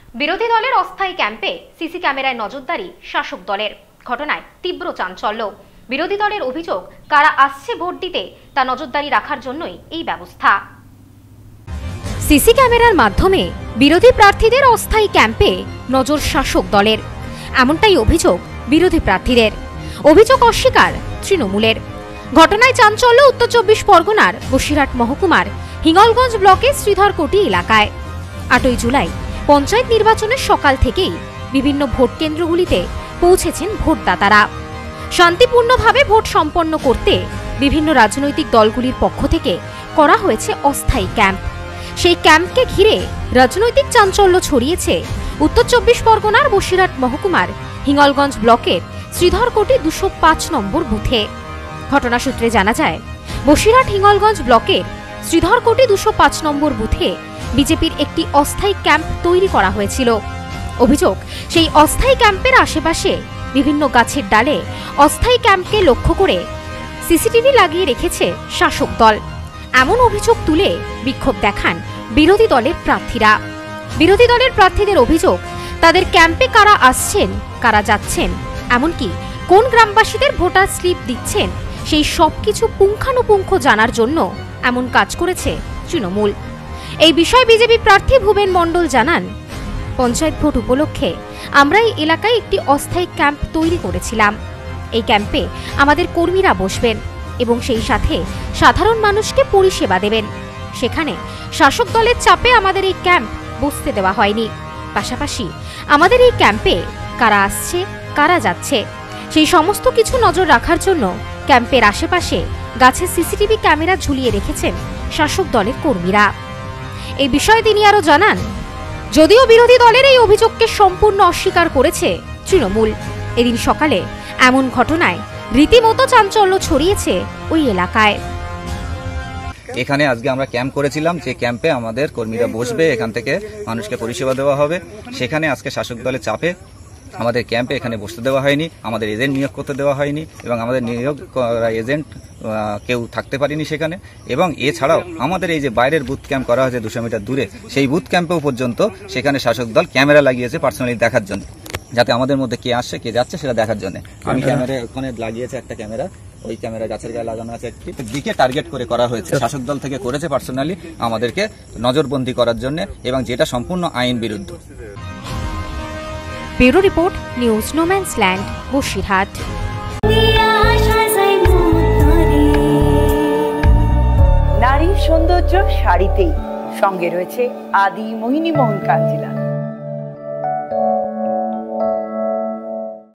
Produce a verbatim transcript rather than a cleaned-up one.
বিরোধী দলের অস্থায়ী ক্যাম্পে সিসি ক্যামেরায় নজরদারি শাসক দলের। ঘটনায় তীব্র চাঞ্চল্য। বিরোধী দলের অভিযোগ, কারা আসছে ভোট দিতে তা নজরদারি রাখার জন্যই এই ব্যবস্থা। সিসি ক্যামেরার মাধ্যমে বিরোধী প্রার্থীদের অস্থায়ী ক্যাম্পে নজর শাসক দলের, এমনটাই অভিযোগ বিরোধী প্রার্থীদের। অভিযোগ অস্বীকার তৃণমূলের। ঘটনায় চাঞ্চল্য উত্তর চব্বিশ পরগনার বসিরহাট মহকুমার হিঙ্গলগঞ্জ ব্লকের শ্রীধরকোটি এলাকায়। আটই জুলাই পঞ্চায়েত নির্বাচনের সকাল থেকেই বিভিন্ন ভোট কেন্দ্রগুলিতে পৌঁছেছেন ভোটদাতারা। শান্তিপূর্ণভাবে ভোট সম্পন্ন করতে বিভিন্ন রাজনৈতিক দলগুলির পক্ষ থেকে করা হয়েছে অস্থায়ী ক্যাম্প। সেই ক্যাম্পকে ঘিরে রাজনৈতিক চাঞ্চল্য ছড়িয়েছে উত্তর চব্বিশ পরগনার বসিরহাট মহকুমার হিঙ্গলগঞ্জ ব্লকের শ্রীধরকোটি দুশো পাঁচ নম্বর বুথে। ঘটনা সূত্রে জানা যায়, বসিরহাট হিঙ্গলগঞ্জ ব্লকের শ্রীধরকোটি দুশো পাঁচ নম্বর বুথে বিজেপির একটি অস্থায়ী ক্যাম্প তৈরি করা হয়েছিল। অভিযোগ, সেই অস্থায়ী ক্যাম্পের আশেপাশে বিভিন্ন গাছের ডালে অস্থায়ী ক্যাম্পকে লক্ষ্য করে সিসিটিভি লাগিয়ে রেখেছে শাসক দল। এমন অভিযোগ তুলে বিক্ষোভ দেখান বিরোধী দলের প্রার্থীরা। বিরোধী দলের প্রার্থীদের অভিযোগ, তাদের ক্যাম্পে কারা আসছেন, কারা যাচ্ছেন, এমনকি কোন গ্রামবাসীদের ভোটার স্লিপ দিচ্ছেন, সেই সবকিছু পুঙ্খানুপুঙ্খ জানার জন্য এমন কাজ করেছে তৃণমূল। এই বিষয়ে বিজেপি প্রার্থী ভুবেন মণ্ডল জানান, পঞ্চায়েত ভোট উপলক্ষে আমরা এই এলাকায় একটি অস্থায়ী ক্যাম্প তৈরি করেছিলাম। এই ক্যাম্পে আমাদের কর্মীরা বসবেন এবং সেই সাথে সাধারণ মানুষকে পরিষেবা দেবেন। সেখানে শাসক দলের চাপে আমাদের এই ক্যাম্প বসতে দেওয়া হয়নি। পাশাপাশি আমাদের এই ক্যাম্পে কারা আসছে, কারা যাচ্ছে, সেই সমস্ত কিছু নজর রাখার জন্য ক্যাম্পের আশেপাশে গাছে সিসিটিভি ক্যামেরা ঝুলিয়ে রেখেছেন শাসক দলের কর্মীরা। এই বিষয়ে তিনি আরো জানান, যদিও বিরোধী দলের এই অভিযোগকে সম্পূর্ণ অস্বীকার করেছে তৃণমূল, এদিন সকালে এমন ঘটনায় রীতিমতো চাঞ্চল্য ছড়িয়েছে ওই এলাকায়। এখানে আজকে আমরা ক্যাম্প করেছিলাম, যে ক্যাম্পে আমাদের কর্মীরা বসবে, এখান থেকে মানুষকে পরিষেবা দেওয়া হবে। সেখানে আজকে শাসক দলের চাপে আমাদের ক্যাম্পে এখানে বসতে দেওয়া হয়নি, আমাদের এজেন্ট নিয়োগ করতে দেওয়া হয়নি এবং আমাদের নিয়োগ করা এজেন্ট কেউ থাকতে পারেনি সেখানে। এবং এছাড়াও আমাদের এই যে বাইরের বুথ ক্যাম্প করা হয়েছে দুশো মিটার দূরে, সেই বুথ ক্যাম্পেও পর্যন্ত সেখানে শাসক দল ক্যামেরা লাগিয়েছে পার্সোনালি দেখার জন্য, যাতে আমাদের মধ্যে কে আসছে কে যাচ্ছে সেটা দেখার জন্য। আমি ক্যামেরা ওখানে লাগিয়েছে একটা ক্যামেরা, ওই ক্যামেরা গাছের গায়ে লাগানো আছে, একটি দিকে টার্গেট করে করা হয়েছে, শাসক দল থেকে করেছে পার্সোনালি আমাদেরকে নজরবন্দি করার জন্য, এবং যেটা সম্পূর্ণ আইন বিরুদ্ধ। Bureau report, news no man's land, Basirhat. নারীর সৌন্দর্য শাড়িতেই, সঙ্গে রয়েছে আদি মোহিনী মোহন কাঞ্জিলা।